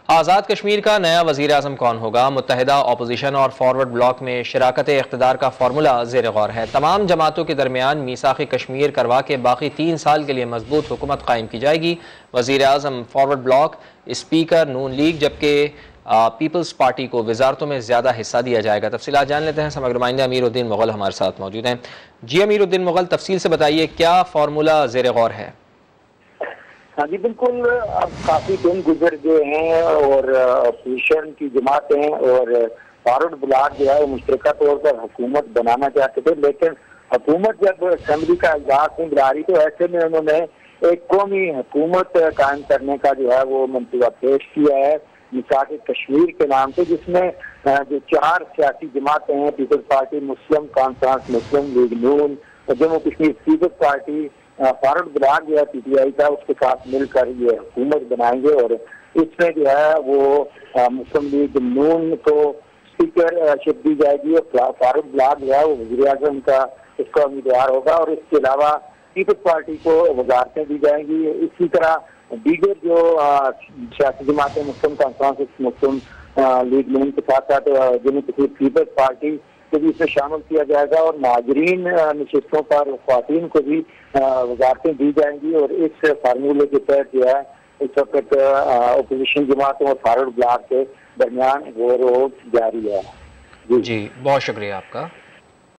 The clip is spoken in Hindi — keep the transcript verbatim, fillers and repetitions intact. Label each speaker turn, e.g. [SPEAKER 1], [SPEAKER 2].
[SPEAKER 1] आज़ाद कश्मीर का नया वज़ीर आज़म कौन होगा? मुत्तहिदा अपोजिशन और फॉरवर्ड ब्लॉक में शराकत इख्तिदार का फार्मूला ज़ेर गौर है। तमाम जमातों के दरमियान मीसाक़ कश्मीर करवा के बाकी तीन साल के लिए मजबूत हुकूमत कायम की जाएगी। वज़ीर आज़म, फॉरवर्ड ब्लॉक, स्पीकर नून लीग जबकि पीपल्स पार्टी को वजारतों में ज़्यादा हिस्सा दिया जाएगा। तफसीलात जान लेते हैं। समग्र नुमाइंदा अमीरुद्दीन मुग़ल हमारे साथ मौजूद हैं। जी अमीरुद्दीन मुग़ल, तफसील से बताइए क्या फार्मूला ज़ेर गौर है?
[SPEAKER 2] हाँ जी, बिल्कुल। अब काफी दिन गुजर गए हैं और अपोजिशन की जमातें और फॉरवर्ड ब्लॉक जो है वो मुश्तरका तौर पर हुकूमत बनाना चाहते थे, लेकिन हुकूमत जब असम्बली का इजलास नहीं बुला रही तो ऐसे में उन्होंने एक कौमी हुकूमत कायम करने का जो है वो मंसूबा पेश किया है मीसाक़ कश्मीर के नाम से, जिसमें जो चार सियासी जमातें हैं, people's party, Muslim conference, Muslim league नून और Jammu Kashmir people's party, forward bloc जो है पीटीआई का, उसके साथ मिलकर ये हुकूमत बनाएंगे। और इसमें जो है वो मुस्लिम लीग नून को स्पीकरशिप दी जाएगी और फॉरवर्ड ब्लॉक जो है वो वज़ीर आज़म का इसका उम्मीदवार होगा और इसके अलावा पीपल्स पार्टी को वजारतें दी जाएंगी। इसी तरह दीगर जो सियासी जमातें, मुस्लिम कॉन्फ्रेंस, मुस्लिम लीग नून के साथ साथ जम्मू कश्मीर पीपल्स पार्टी को भी इसमें शामिल किया जाएगा और महाजरीन नशिस्तों पर ख्वातीन को भी वजारतें दी जाएंगी। और इस फार्मूले के तहत जो है इस वक्त अपोजिशन जमातों और फॉरवर्ड ब्लॉक के दरमियान गौर जारी है।
[SPEAKER 1] जी, जी बहुत शुक्रिया आपका।